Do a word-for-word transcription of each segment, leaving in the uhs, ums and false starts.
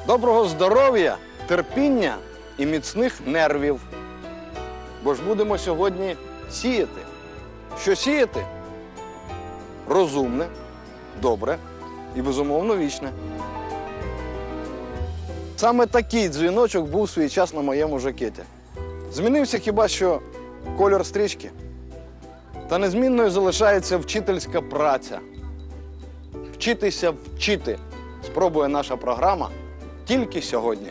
Доброго здоров'я, терпіння і міцних нервів. Бо ж будемо сьогодні сіяти. Що сіяти? Розумне, добре і, безумовно, вічне. Саме такий дзвіночок був свій час на моєму жакеті. Змінився хіба що кольор стрічки. Та незмінною залишається вчительська праця. Вчитися вчити спробує наша програма тільки сьогодні.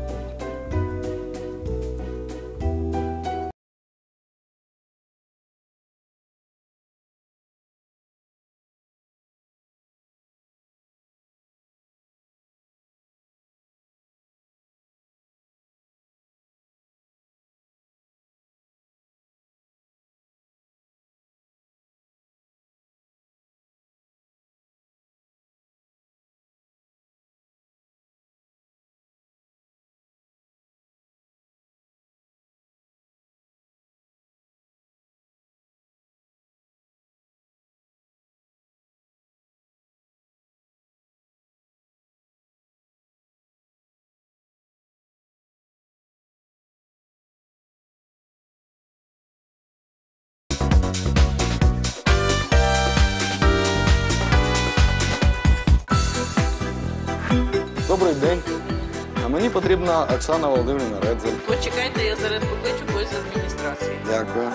Добрий день. А мені потрібна Оксана Володимирівна Редзель. Почекайте, я зараз покличу когось з адміністрації. Дякую.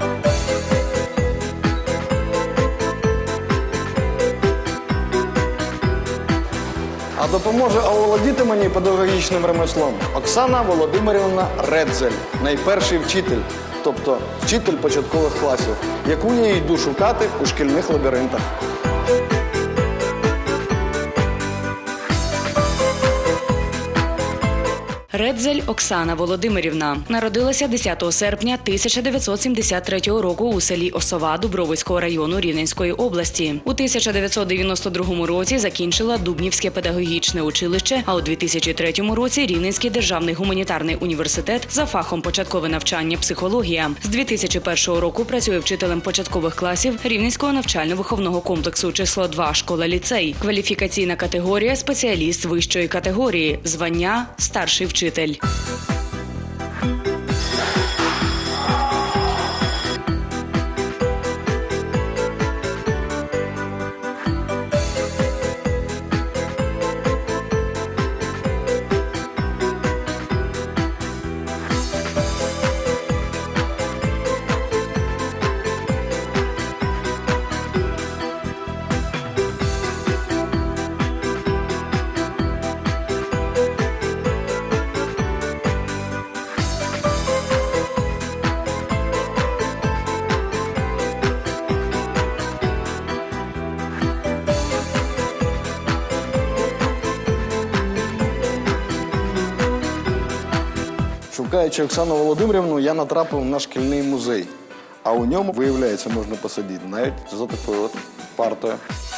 А допоможе оволодіти мені педагогічним ремеслом Оксана Володимирівна Редзель, найперший вчитель, тобто вчитель початкових класів, яку я йду шукати у шкільних лабіринтах. Редзель Оксана Володимирівна народилася десятого серпня тисяча дев'ятсот сімдесят третього року у селі Осова Дубровицького району Рівненської області. У тисяча дев'ятсот дев'яносто другому році закінчила Дубнівське педагогічне училище, а у дві тисячі третьому році Рівненський державний гуманітарний університет за фахом початкове навчання психологія. З дві тисячі першого року працює вчителем початкових класів Рівненського навчально-виховного комплексу число два школа-ліцей. Кваліфікаційна категорія – спеціаліст вищої категорії, звання – старший вчитель. Шукаючи Оксану Володимирівну, я натрапив на шкільний музей. А у ньому, виявляється, можна посидіти навіть за такою от партою.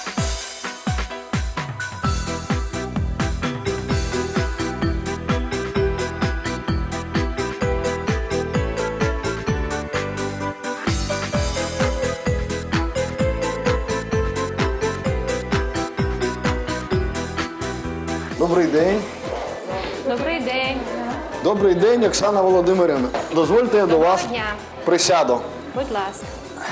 Добрий день. Добрий день. Добрий день, Оксана Володимирівна. Дозвольте, я до вас дня. присяду. Будь ласка.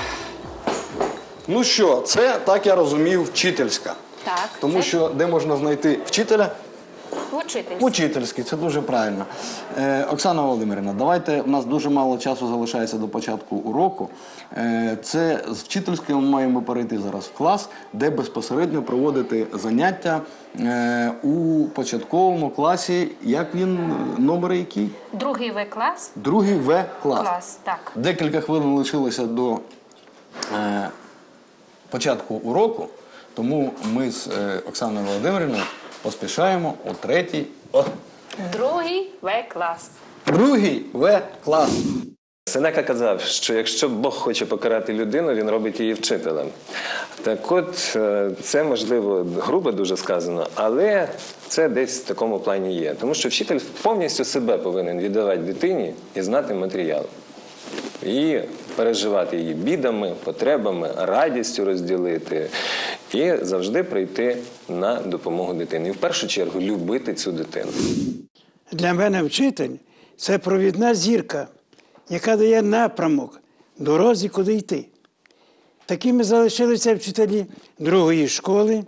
Ну що, це, так я розумію, вчительська. Так. Тому це що де можна знайти вчителя? учительська. Учительський, це дуже правильно. Е, Оксана Володимирівна, давайте, у нас дуже мало часу залишається до початку уроку. Е, це з вчительської ми маємо перейти зараз в клас, де безпосередньо проводити заняття е, у початковому класі. Як він, номер який? Другий В-клас. Другий В-клас. Клас, так. Декілька хвилин лишилося до е, початку уроку, тому ми з е, Оксаною Володимирівною поспішаємо у третій. О. Другий В-клас. Другий В-клас. Сенека казав, що якщо Бог хоче покарати людину, він робить її вчителем. Так от, це, можливо, грубо дуже сказано, але це десь в такому плані є. Тому що вчитель повністю себе повинен віддавати дитині і знати матеріал. І переживати її бідами, потребами, радістю розділити. І завжди прийти на допомогу дитині. І в першу чергу любити цю дитину. Для мене вчитель – це провідна зірка, яка дає напрямок дорозі, куди йти. Такими залишилися вчителі другої школи.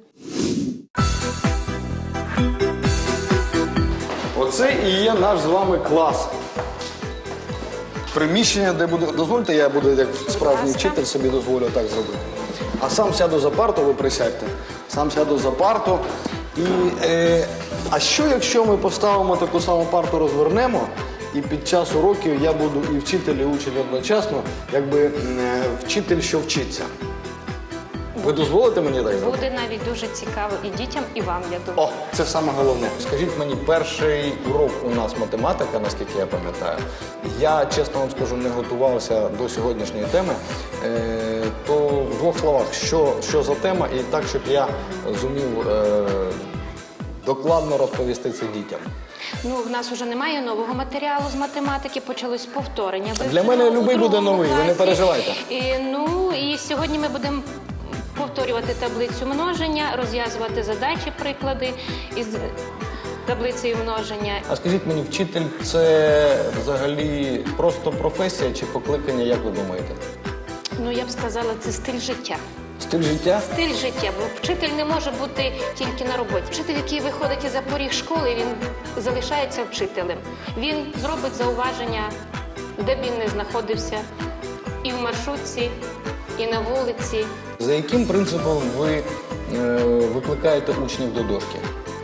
Оце і є наш з вами клас. Приміщення, де буде... Дозвольте, я буду, як справжній вчитель, собі дозволю так зробити. А сам сяду за парту, ви присядьте. Сам сяду за парту. І, е... А що, якщо ми поставимо таку саму парту, розвернемо, і під час уроків я буду і вчитель, і учень одночасно, якби е... вчитель, що вчиться? Ви дозволите мені так зробити? Буде навіть дуже цікаво і дітям, і вам, я думаю. О, це саме головне. Скажіть мені, перший урок у нас математика, наскільки я пам'ятаю. Я, чесно вам скажу, не готувався до сьогоднішньої теми. Е, то в двох словах, що, що за тема, і так, щоб я зумів е, докладно розповісти це дітям. Ну, в нас вже немає нового матеріалу з математики, почалось повторення. Для мене любий буде новий, ви не переживайте. І, ну, і сьогодні ми будемо повторювати таблицю множення, розв'язувати задачі, приклади із таблицею множення. А скажіть мені, вчитель – це взагалі просто професія чи покликання, як ви думаєте? Ну, я б сказала, це стиль життя. Стиль життя? Стиль життя, бо вчитель не може бути тільки на роботі. Вчитель, який виходить із-за поріг школи, він залишається вчителем. Він зробить зауваження, де б він не знаходився, і в маршрутці, і на вулиці. За яким принципом ви е, викликаєте учнів до дошки?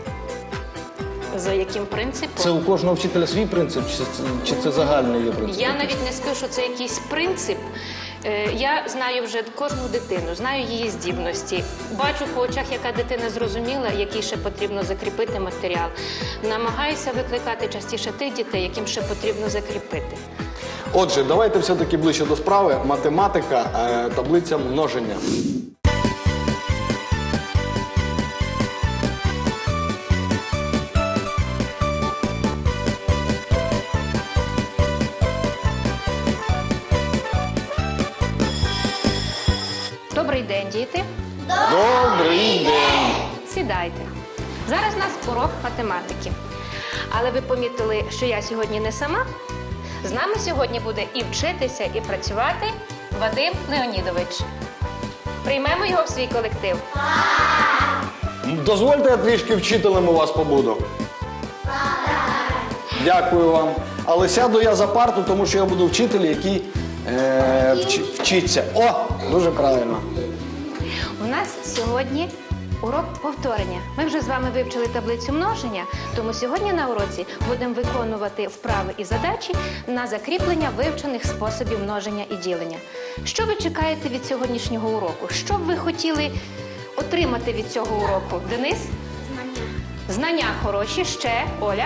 За яким принципом? Це у кожного вчителя свій принцип, чи це, чи це загальний є принцип? Я навіть не скажу, що це якийсь принцип. Е, Я знаю вже кожну дитину, знаю її здібності. Бачу по очах, яка дитина зрозуміла, який ще потрібно закріпити матеріал. Намагаюся викликати частіше тих дітей, яким ще потрібно закріпити. Отже, давайте все-таки ближче до справи. Математика, е, таблиця множення. Добрий день, діти. Добрий день! Сідайте. Зараз у нас урок математики. Але ви помітили, що я сьогодні не сама? З нами сьогодні буде і вчитися, і працювати Вадим Леонідович. Приймемо його в свій колектив? Дозвольте, я трішки вчителем у вас побуду. Дякую вам. Але сяду я за парту, тому що я буду вчитель, який е, вчи, вчиться. О, дуже правильно. У нас сьогодні урок повторення. Ми вже з вами вивчили таблицю множення, тому сьогодні на уроці будемо виконувати вправи і задачі на закріплення вивчених способів множення і ділення. Що ви чекаєте від сьогоднішнього уроку? Що б ви хотіли отримати від цього уроку? Денис? Знання. Знання хороші. Ще? Оля?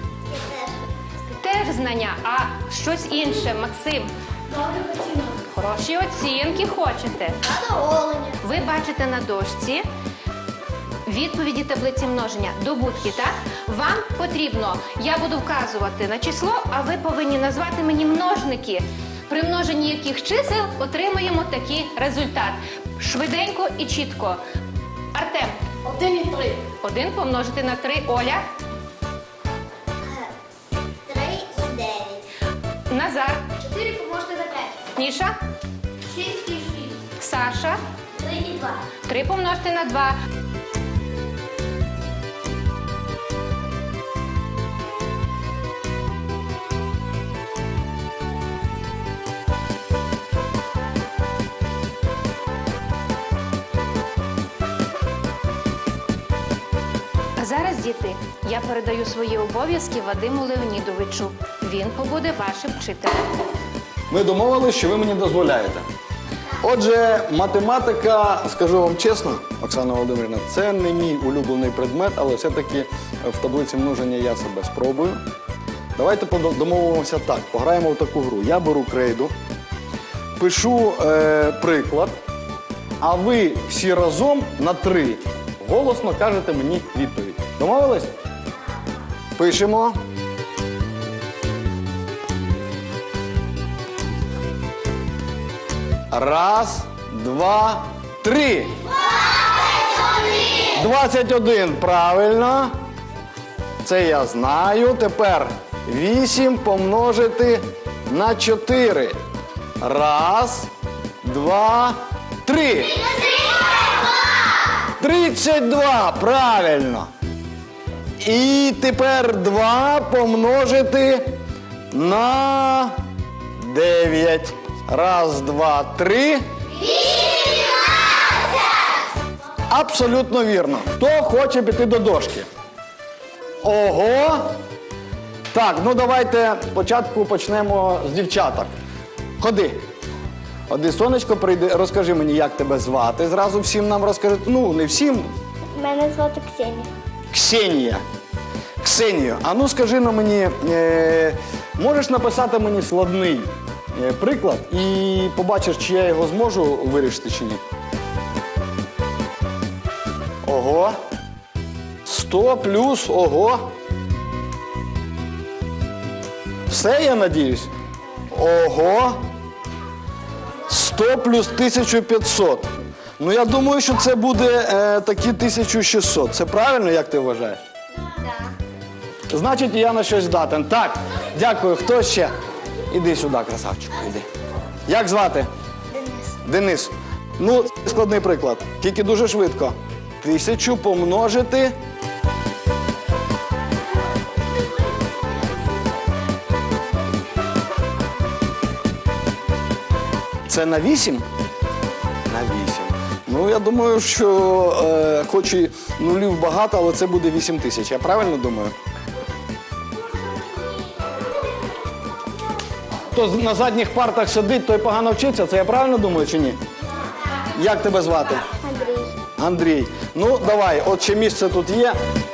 Теж знання. А щось інше? Максим? Добре оцінок. Хороші оцінки хочете? Задоволення. Ви бачите на дошці відповіді таблиці множення. Добутки, так? Вам потрібно, я буду вказувати на число, а ви повинні назвати мені множники, при множенні яких чисел отримаємо такий результат. Швиденько і чітко. Артем. Один і три. Один помножити на три. Оля. Три і дев'ять. Назар. Чотири помножити на п'ять. Міша. Шість і шість. Саша. Три і два. Три помножити на два. А зараз, діти, я передаю свої обов'язки Вадиму Леонідовичу. Він побуде вашим вчителем. Ми домовились, що ви мені дозволяєте. Отже, математика, скажу вам чесно, Оксана Володимирівна, це не мій улюблений предмет, але все-таки в таблиці множення я себе спробую. Давайте домовимося так, пограємо в таку гру. Я беру крейду, пишу е, приклад, а ви всі разом на три голосно кажете мені відповідь. Домовились? Пишемо. Раз, два, три. Двадцять двадцять один, правильно. Це я знаю. Тепер вісім помножити на чотири. Раз, два, три. тридцять два, правильно. І тепер два помножити на дев'ять. Раз, два, три. Абсолютно вірно. Хто хоче піти до дошки? Ого! Так, ну давайте спочатку почнемо з дівчаток. Ходи. Ходи, сонечко, прийди, розкажи мені, як тебе звати. Зразу всім нам розкажи. Ну, не всім. Мене звати Ксенія. Ксенія. Ксенію, а ну скажи на мені, е, можеш написати мені складний е, приклад і побачиш, чи я його зможу вирішити, чи ні? Ого. сто плюс, ого. Все, я надіюсь? Ого. сто плюс тисяча п'ятсот. Ну, я думаю, що це буде е, такі тисяча шістсот. Це правильно, як ти вважаєш? Так. Значить, я на щось здатен. Так, дякую. Хто ще? Іди сюди, красавчику, іди. Як звати? Денис. Денис. Ну, складний приклад. Тільки дуже швидко. Тисячу помножити. Це на вісім? На вісім. Ну, я думаю, що е, хоч і нулів багато, але це буде вісім тисяч. Я правильно думаю? Хто на задніх партах сидить, той погано вчиться. Це я правильно думаю чи ні? Як тебе звати? Андрій. Андрій. Ну, давай, от ще місце тут є.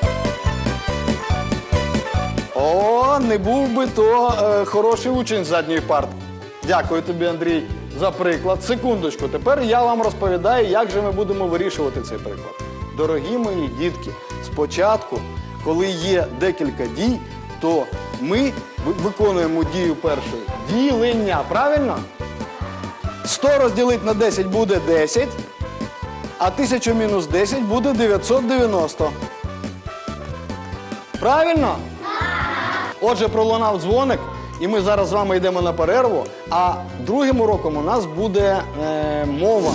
О, не був би то е, хороший учень з задньої парти. Дякую тобі, Андрій, за приклад. Секундочку, тепер я вам розповідаю, як же ми будемо вирішувати цей приклад. Дорогі мої дітки, спочатку, коли є декілька дій, то ми виконуємо дію першої. Ділення, правильно? сто розділити на десять буде десять, а тисяча мінус десять буде дев'ятсот дев'яносто. Правильно? Отже, пролунав дзвоник, і ми зараз з вами йдемо на перерву, а другим уроком у нас буде е, мова.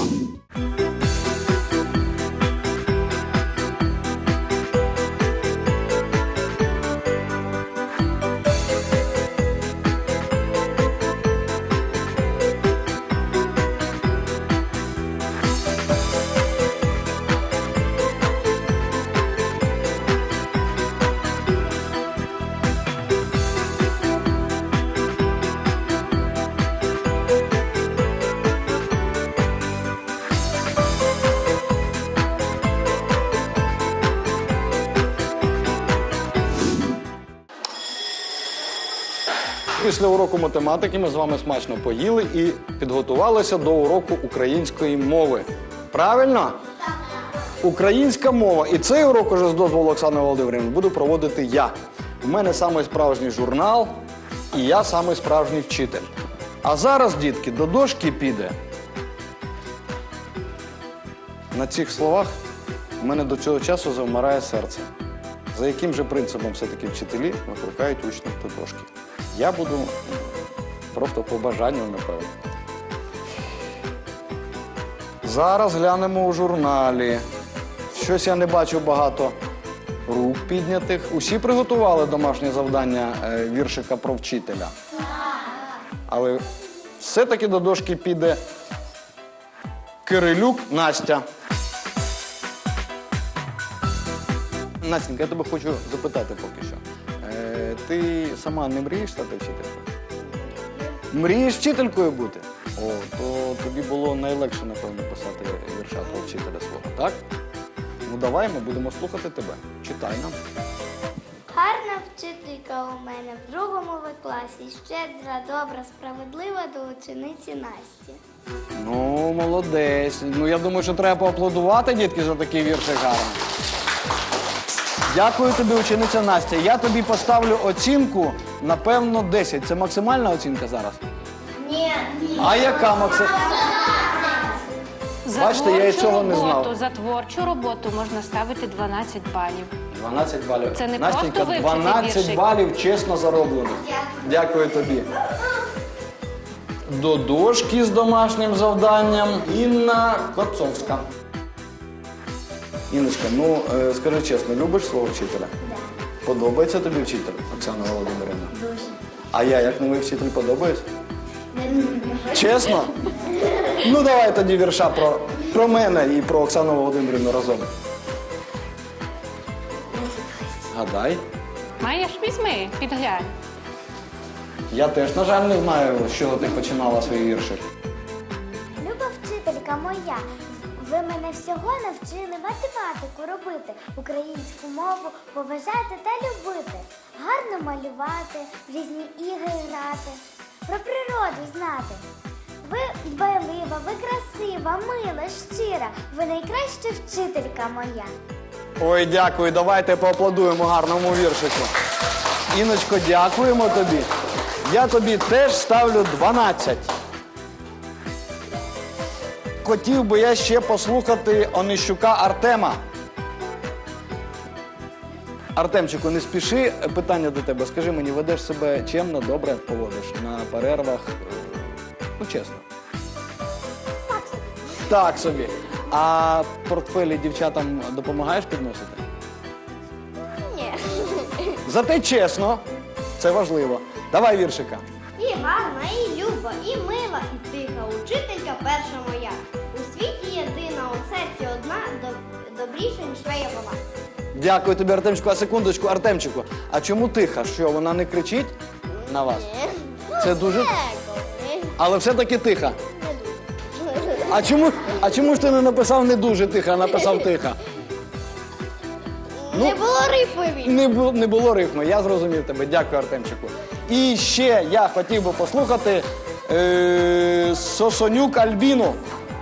Після уроку математики ми з вами смачно поїли і підготувалися до уроку української мови. Правильно? Українська мова. І цей урок уже з дозволу Оксани Володимирівни буду проводити я. У мене самий справжній журнал, і я самий справжній вчитель. А зараз, дітки, до дошки піде. На цих словах у мене до цього часу завмирає серце. За яким же принципом все-таки вчителі викликають учнів до дошки? Я буду просто по бажанню, напевно. Зараз глянемо у журналі. Щось я не бачу багато рук піднятих. Усі приготували домашнє завдання е, віршика про вчителя. Але все-таки до дошки піде Кирилюк Настя. Настенька, я тебе хочу запитати поки що. Е, ти сама не мрієш стати вчителькою? Мрієш вчителькою бути? О, то тобі було найлегше, напевно, писати вірша про вчителя свого, так? Ну давай, ми будемо слухати тебе. Читай нам. Гарна вчителька у мене в другому В класі. Щедра, добра, справедлива до учениці Насті. Ну, молодець. Ну, я думаю, що треба поаплодувати, дітки, за такий віршик гарний. Дякую тобі, учениця Настя. Я тобі поставлю оцінку, напевно, десять. Це максимальна оцінка зараз? Ні, ні. А яка максимальна? За Бачите, я і творчу цього не роботу, знав. за творчу роботу можна ставити дванадцять балів. дванадцять балів. Це не Настенька, просто вивчити дванадцять віршик. балів чесно зароблених. Дякую тобі. До дошки з домашнім завданням Інна Коцовська. Інночка, ну е, скажи чесно, любиш свого вчителя? Подобається тобі вчитель, Оксана Володимирівна? Дуже. А я, як новий вчитель, подобаюсь? Чесно? Ну давай тоді вірша про, про мене і про Оксану Володимирівну разом. Гадай. Маєш, візьми, підглянь. Я теж, на жаль, не знаю, з чого ти починала свій віршик. Люба вчителька моя, ви мене всього навчили математику робити, українську мову поважати та любити, гарно малювати, в різні ігри грати, про природу знати. Ви дбайлива, ви красива, мила, щира, ви найкраща вчителька моя. Ой, дякую, давайте поаплодуємо гарному віршику. Іночко, дякуємо тобі. Я тобі теж ставлю дванадцять. Хотів би я ще послухати Онищука Артема. Артемчику, не спіши, питання до тебе. Скажи мені, ведеш себе чемно, добре поводиш на перервах? Ну, чесно. Так собі. А портфелі дівчатам допомагаєш підносити? Ні. Зате чесно. Це важливо. Давай віршика. І гарна, і люба, і мила, і тиха учителька перша моя. У світі єдина, у серці одна, доб- добріша, ніж твоя мама. Дякую тобі, Артемчику. А секундочку, Артемчику, а чому тиха? Що, вона не кричить на вас? Це дуже... Але все-таки тиха. А чому, а чому ж ти не написав не дуже тиха, а написав тиха? Не було рифові. Не, бу- не було рифми, я зрозумів тебе. Дякую, Артемчику. І ще я хотів би послухати е- Сосонюк Альбіну.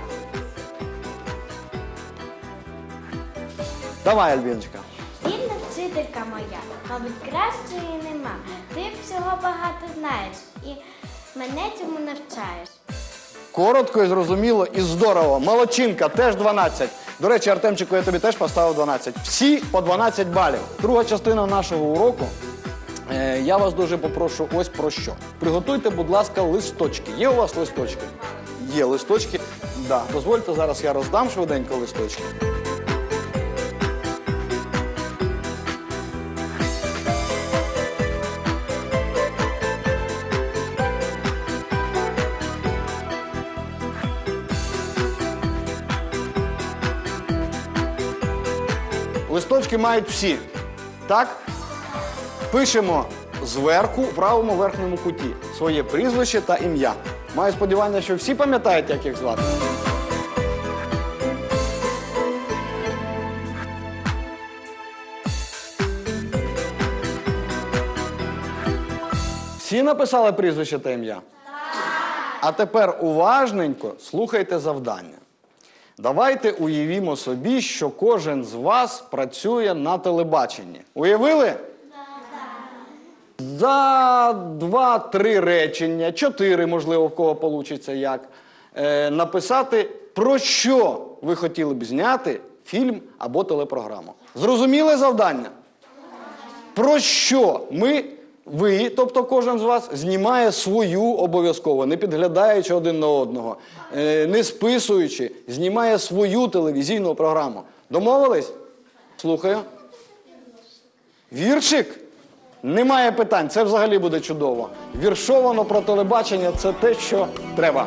Давай, Альбіночка. Вільна вчителька моя, мабуть, кращої нема. Ти всього багато знаєш і мене цьому навчаєш. Коротко і зрозуміло і здорово. Молодчинка, теж дванадцять. До речі, Артемчику, я тобі теж поставив дванадцять. Всі по дванадцять балів. Друга частина нашого уроку. Е, я вас дуже попрошу ось про що. Приготуйте, будь ласка, листочки. Є у вас листочки? Є листочки. Да. Дозвольте, зараз я роздам швиденько листочки. Листочки мають всі. Так? Пишемо зверху, в правому верхньому куті своє прізвище та ім'я. Маю сподівання, що всі пам'ятають, як їх звати. Всі написали прізвище та ім'я? Так. А тепер уважненько слухайте завдання. Давайте уявімо собі, що кожен з вас працює на телебаченні. Уявили? За два-три речення, чотири, можливо, в кого вийде як, е, написати, про що ви хотіли б зняти фільм або телепрограму. Зрозуміле завдання? Про що ми, ви, тобто кожен з вас, знімає свою обов'язково, не підглядаючи один на одного, е, не списуючи, знімає свою телевізійну програму. Домовились? Слухаю. Віршик? Немає питань, це взагалі буде чудово. Віршовано про телебачення – це те, що треба.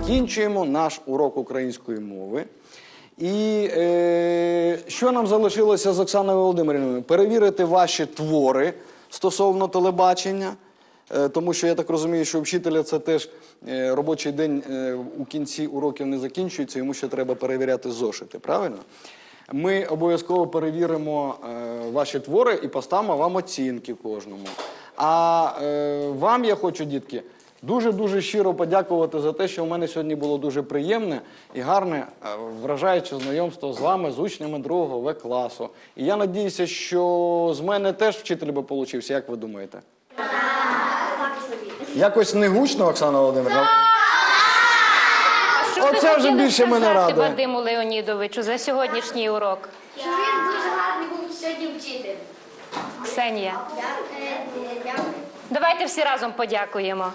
закінчуємо наш урок української мови. І е, що нам залишилося з Оксаною Володимирівною? Перевірити ваші твори стосовно телебачення. Е, тому що я так розумію, що у вчителя це теж е, робочий день е, у кінці уроків не закінчується, йому ще треба перевіряти зошити, правильно? Ми обов'язково перевіримо е, ваші твори і поставимо вам оцінки кожному. А е, вам я хочу, дітки, дуже-дуже щиро подякувати за те, що у мене сьогодні було дуже приємне і гарне, е, вражаюче знайомство з вами, з учнями другого В класу. І я надіюся, що з мене теж вчитель би получився, як ви думаєте? Якось не гучно, Оксана Володимирівна? Що ви Оце вже хотіли більше мене сказати радує. Вадиму Леонідовичу за сьогоднішній урок? Що він дуже гарний був сьогодні вчитель. Ксенія, Дякую. давайте всі разом подякуємо.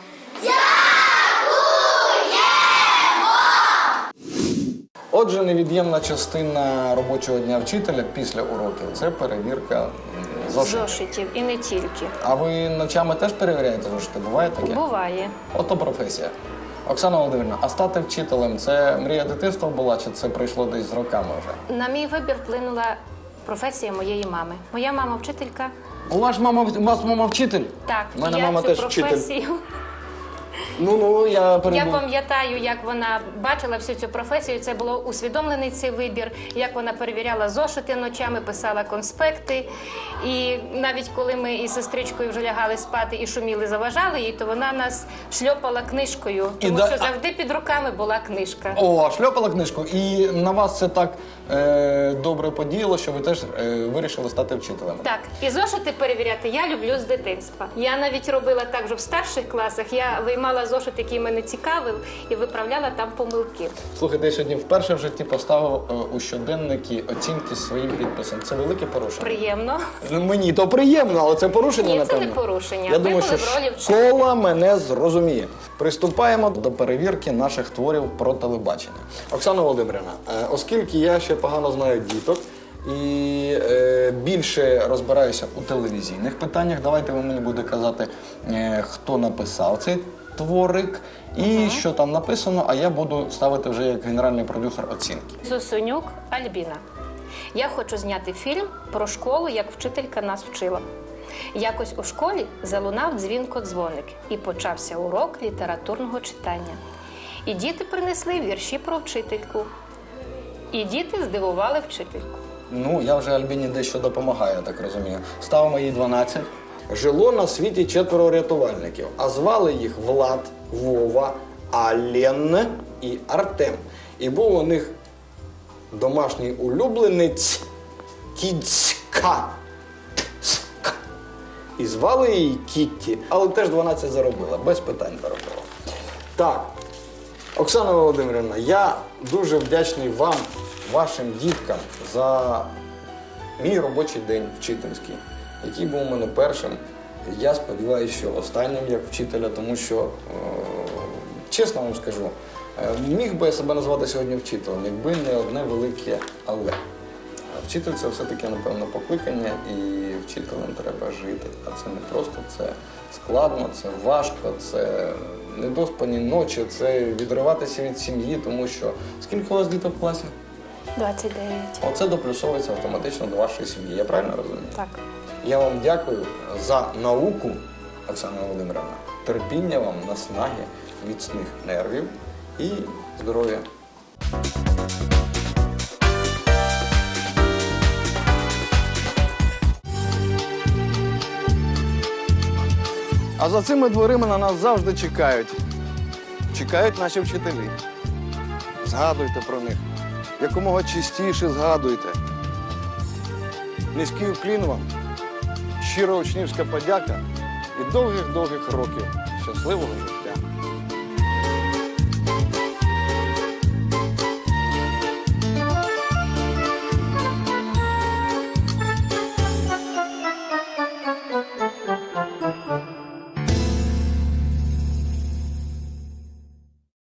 Отже, невід'ємна частина робочого дня вчителя після уроків – це перевірка м, зошитів. Зошитів і не тільки. А ви ночами теж перевіряєте зошити? Буває таке? Буває. Ото професія. Оксана Володимирівна, а стати вчителем – це мрія дитинства була, чи це прийшло десь з роками вже? На мій вибір вплинула професія моєї мами. Моя мама вчителька. У вас мама, у вас мама вчитель? Так, У мене я мама цю теж вчитель. професію. Ну-ну, я Я перейду. пам'ятаю, як вона бачила всю цю професію. Це було усвідомлений цей вибір, як вона перевіряла зошити ночами, писала конспекти. І навіть коли ми із сестричкою вже лягали спати і шуміли, заважали їй, то вона нас шльопала книжкою, тому да- що завжди під руками була книжка. О, шльопала книжку. І на вас це так е, добре подіяло, що ви теж е, вирішили стати вчителем. Так, і зошити перевіряти я люблю з дитинства. Я навіть робила так, що в старших класах я виймала зошит, який мене цікавив, і виправляла там помилки. Слухайте, я сьогодні вперше в житті поставив е, у щоденники оцінки своїм підписом. Це велике порушення. Приємно. Ну, мені то приємно, але це порушення, Ні, це напевно. не порушення. Я Ви думаю, були що в ролі вчителя. школа мене зрозуміє. Приступаємо до перевірки наших творів про телебачення. Оксана Володимирівна, е, оскільки я ще погано знаю діток і е, більше розбираюся у телевізійних питаннях, давайте ви мені будете казати, е, хто написав цей творик і що там написано, а я буду ставити вже як генеральний продюсер оцінки. Зосонюк Альбіна. Я хочу зняти фільм про школу, як вчителька нас вчила. Якось у школі залунав дзвінко-дзвоник і почався урок літературного читання. І діти принесли вірші про вчительку. І діти здивували вчительку. Ну, я вже Альбіні дещо допомагаю, я так розумію. Ставимо їй дванадцять. Жило на світі четверо рятувальників, а звали їх Влад, Вова, Ален і Артем. І був у них домашній улюбленець Кіцька. Цька. І звали її Кітті, але теж дванадцять заробила, без питань заробила. Так, Оксана Володимирівна, я дуже вдячний вам, вашим діткам, за мій робочий день вчительський, який був у мене першим. Я сподіваюся, що останнім як вчителя, тому що, е, чесно вам скажу, е, міг би я себе назвати сьогодні вчителем, якби не одне велике але. Вчитель – це все-таки, напевно, покликання, і вчителем треба жити. А це не просто, це складно, це важко, це недоспані ночі, це відриватися від сім'ї, тому що… Скільки у вас діток в класі? двадцять дев'ять. Оце доплюсовується автоматично до вашої сім'ї. Я правильно розумію? Так. Я вам дякую за науку, Оксана Володимирівна. Терпіння вам, наснаги, міцних нервів і здоров'я. А за цими дверима на нас завжди чекають. Чекають наші вчителі. Згадуйте про них. Якомога частіше згадуйте. Низький уклін вам, щира учнівська подяка і довгих-довгих років щасливого життя.